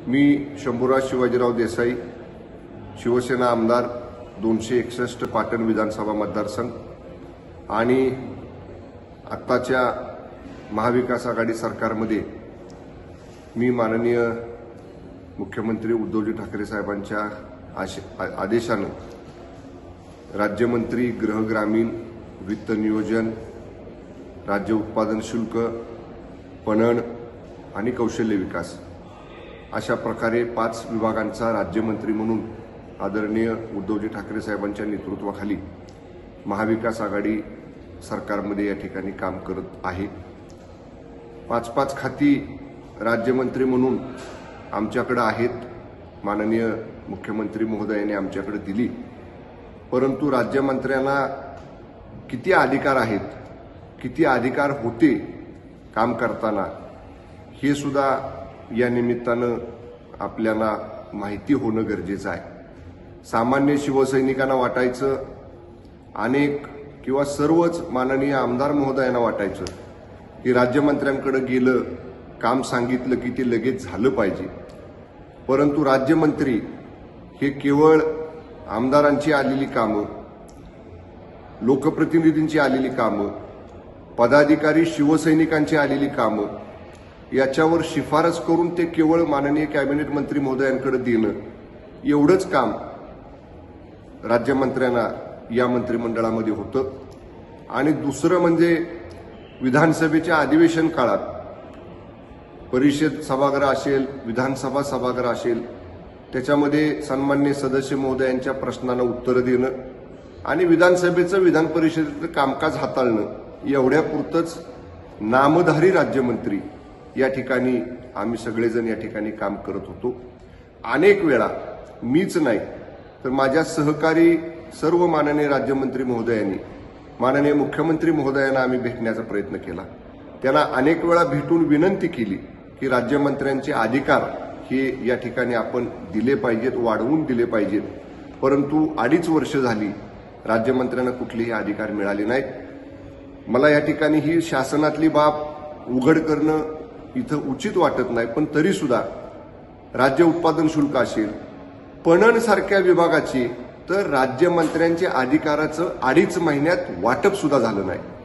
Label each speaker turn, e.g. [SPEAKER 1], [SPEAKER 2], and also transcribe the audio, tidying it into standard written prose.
[SPEAKER 1] मी शंभूराज शिवाजीराव देसाई, शिवसेना आमदार 261 पाटण विधानसभा मतदारसंघ आणि आत्ताच्या महाविकास आघाडी सरकारमध्ये मी माननीय मुख्यमंत्री उद्धवजी ठाकरे साहेबांच्या आदेशाने राज्यमंत्री गृह ग्रामीण वित्त नियोजन राज्य उत्पादन शुल्क पणन आणि कौशल्य विकास अशा प्रकारे 5 विभागांचा राज्यमंत्री म्हणून आदरणीय उद्धवजी ठाकरे साहेबांच्या नेतृत्वाखाली महाविकास आघाडी सरकारमध्ये या ठिकाणी काम करत आहे। 5 खाती राज्यमंत्री म्हणून आमच्याकडे आहेत, माननीय मुख्यमंत्री महोदयांनी आमच्याकडे दिली, परंतु राज्यमंत्र्यांना किती अधिकार आहेत, किती अधिकार होते काम करताना हे सुद्धा या निमित्तानं आपल्याला माहिती होणं गरजेचं आहे। सामान्य शिवसैनिकांना वाटायचं, अनेक किंवा सर्वच माननीय आमदार महोदयांना वाटायचं की राज्यमंत्र्यांकडे गेलं, काम सांगितलं की ते लगेच झालं पाहिजे, परंतु राज्यमंत्री हे केवळ आमदारांची आलेली कामं, लोकप्रतिनिधींची आलेली कामं, पदाधिकारी शिवसैनिकांची आलेली कामं याच्यावर शिफारस करून ते केवळ माननीय कॅबिनेट मंत्री महोदयांकडे देणं एवढंच काम राज्यमंत्र्यांना या मंत्रिमंडळामध्ये होतं। आणि दुसरं म्हणजे विधानसभेच्या अधिवेशन काळात परिषद सभागृह असेल, विधानसभा सभागृह असेल, त्याच्यामध्ये सन्माननीय सदस्य महोदयांच्या प्रश्नांना उत्तरं देणं आणि विधानसभेचं विधान परिषदेचं कामकाज हाताळणं एवढ्यापुरतंच नामधारी राज्यमंत्री या ठिकाणी आम्ही सगळेजण या ठिकाणी काम करत होतो। अनेक वेळा मीच नाही तर माझ्या सहकारी सर्व माननीय राज्यमंत्री महोदयांनी माननीय मुख्यमंत्री महोदयांना आम्ही भेटण्याचा प्रयत्न केला। त्यांना अनेक वेळा भेटून विनंती केली की राज्यमंत्र्यांचे अधिकार हे या ठिकाणी आपण दिले पाहिजेत, वाढवून दिले पाहिजेत, परंतु 2.5 वर्ष झाली राज्यमंत्र्यांना कुठलेही अधिकार मिळाले नाहीत। मला या ठिकाणी ही शासनातली बाब उघड करणं इथं उचित वाटत नाही, पण तरी सुद्धा राज्य उत्पादन शुल्क असेल, पणन सारख्या विभागाची तर राज्यमंत्र्यांच्या अधिकाराचं 2.5 महिन्यात वाटप सुद्धा झालं नाही।